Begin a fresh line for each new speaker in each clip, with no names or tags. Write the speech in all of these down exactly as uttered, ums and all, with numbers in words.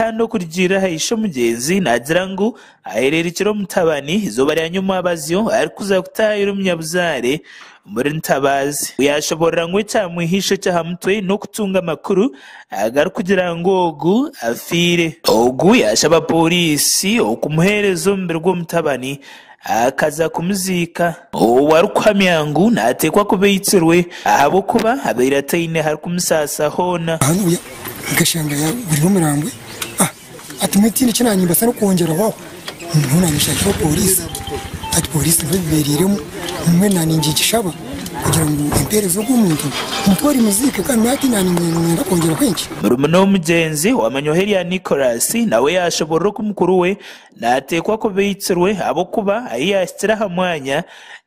kandi no kugira haisho mugenzi nagira ngo aherera ikiro mutabani izuba rya nyuma abazyo ari kuza gutahira umunyabuzare muri Ntabazi yashobora ngo cyamwihisho cyahamutwe no kutunga makuru agaru kugira ngo ogu afire ogu yashaba polisi okumuherezo mbere gwo mutabani akaza kumuzika uwarukwamyangu natekwa kubeyitsirwe abo kuba aberatayine hari kumusasa hona
hano gashanga ya buri murambwe ah atumeti ni cyane basa no kongera ho nuna nishaka polisi ati polisi beberiremo mwe naningi gishaba kugira ngo imperezo bw'umuntu mutwari muzika kandi ati naningi kongera kwenshi
murumuna w'umugenzi wamanyoheri ya Nicholas nawe yashobora kumukuru we natekwa ko beyitsirwe abo kuba ayashyira hamwanya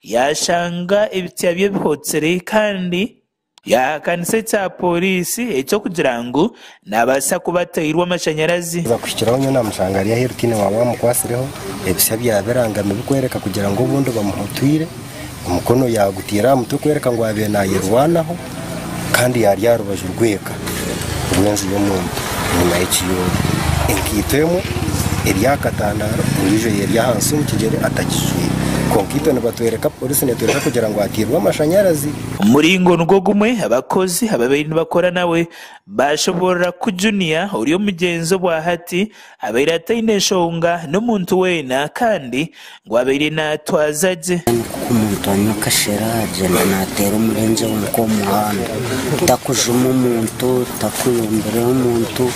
yashanga ibitya bye bihotsere kandi ya kanise cha polisi echo kugira ngo nabasa kubatayirwa amashanyarazi
bakwishiraho nyo namushangari ya herutine wawe mukwasireho ebisya byaberangame bikwereka kugira ngo ubundi bamuhutwire umukono yagutira mutukwereka ngo abe nayirwanaho kandi yari yarubaje urweka ubwenzi yo muntu nyuma y'ikiyo inkitemo eryakatandaro urijo yari hansi mu kigere atakishuye konkito ne batwereka polisi ne twereka kugira ngo atirwe amashanyarazi
umuringo nugo gumwe abakozi ababiri bakora nawe bashobora kujunia uriyo mugenzo bwa hati aberatayineshonga n'umuntu wena kandi ngo abiri natwazaje
umuntu anyakasheraje natera umurenze w'uko muhanda takujuma umuntu takuyombere umuntu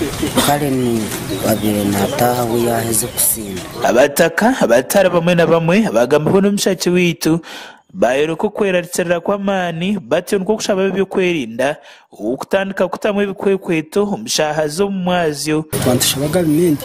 kare ni babire nataha uyaheze kusinda
abataka abatara bamwe na bamwe bagamba n'umushaki witu baheruka kweraritserera kwa mani batyo nuko kushaba byo kwerinda ukutandika kutamwe bikwekweto umushahazo mu mwazyo
twandishabaga bimende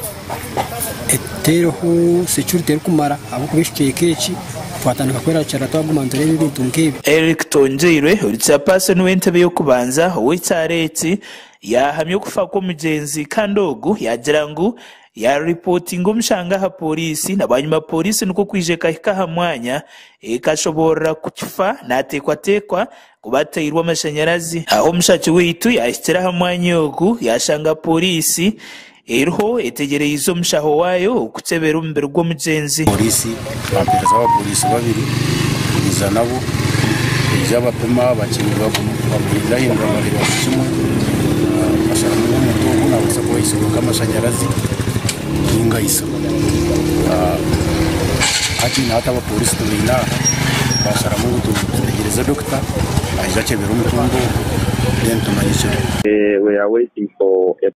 etero security kumara abo kubishikeye kechi twatandika kweraritserera twagumandore ibintu ngibi
Eric Tongeirwe uritsa pase n'wentebe yo kubanza w'itareti yahamye kufa ko mugenzi kandogu yagira ngo ya reporting umushanga ha polisi nabanyuma polisi nuko kwijeka ikahamwanya ikashobora kukifa natekwa tekwa kubatayirwa amashanyarazi aho mushaki witu yashyira hamwanya yogu yashanga polisi eriho etegereye izo mushaho wayo kutsebera umbere gwo mugenzi
polisi bapereza aba polisi babiri iza nabo ijaba pema bakinyi bamurinda hindura marira kushimo bashara mu mutungo nabasa ko isuka amashanyarazi inga isa ah ati nata ba polisi tubina bashara mu mutungo tegereza doctor aje akebera umutungo then tumanyishe